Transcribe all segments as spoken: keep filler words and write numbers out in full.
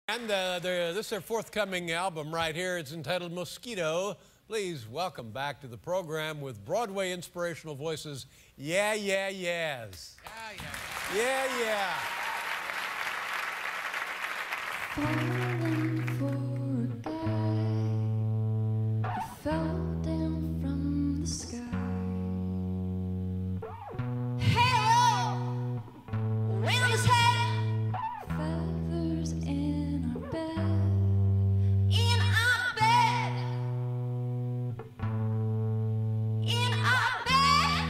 And uh, this is their forthcoming album right here. It's entitled Mosquito. Please welcome back to the program with Broadway inspirational voices, Yeah, Yeah, Yeahs. Yeah, yeah. Yeah, yeah. Falling for a guy who fell down from the sky. Hey-oh! Wind his hair, feathers in our bed, in our bed, in our bed.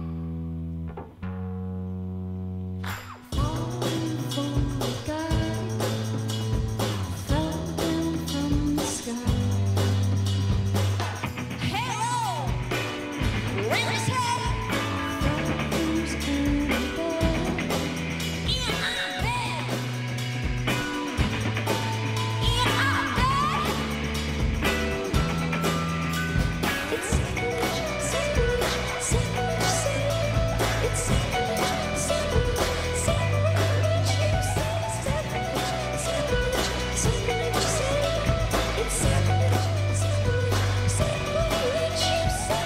Falling for a guy. Fell down from the sky. Hello, wind his hair, feathers in our bed, in our bed, in our bed. It's sacrilege, sacrilege, sacrilege, say. It's sacrilege, sacrilege, sacrilege, you say. Sacrilege, sacrilege, sacrilege, say. It's sacrilege, sacrilege, sacrilege, you say.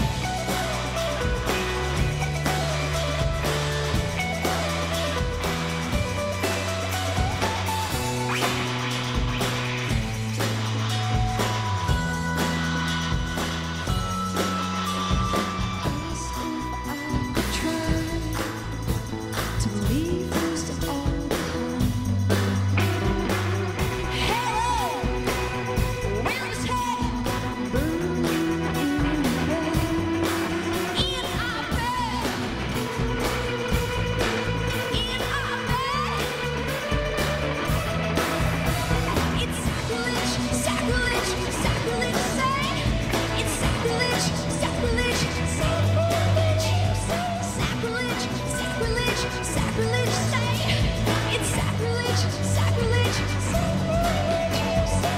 As if I could try to leave this all behind. Hello, wind his hair, burning in our bed, in our bed, in our bed. It's sacrilege, sacrilege, sacrilege, say. It's sacrilege, sacrilege, sacrilege, you say. Sacrilege, sacrilege, sacrilege, say. It's sacrilege, sacrilege, sacrilege, you say.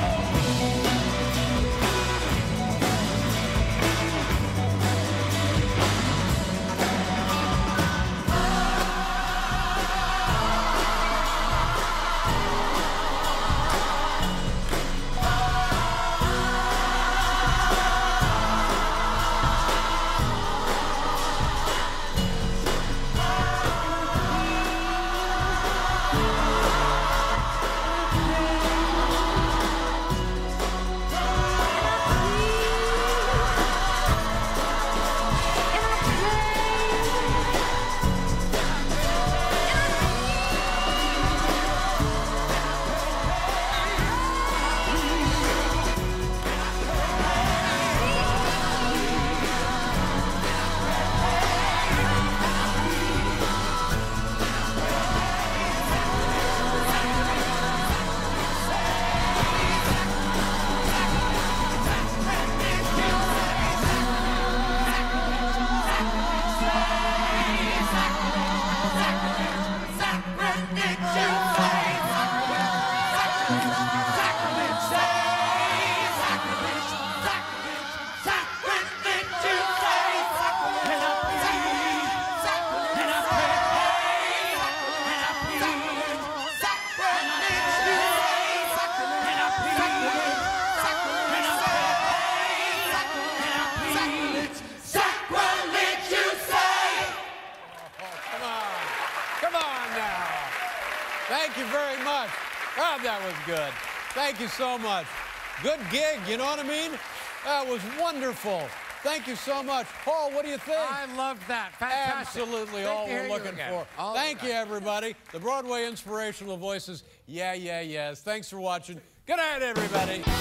Come on. Come on now. Thank you very much. Oh, that was good. Thank you so much. Good gig, you know what I mean? That was wonderful. Thank you so much. Paul, what do you think? I loved that. Fantastic. Absolutely Great all to hear we're you looking again. for. All Thank the you, best. everybody. The Broadway inspirational voices, Yeah, Yeah, Yes. Thanks for watching. Good night, everybody.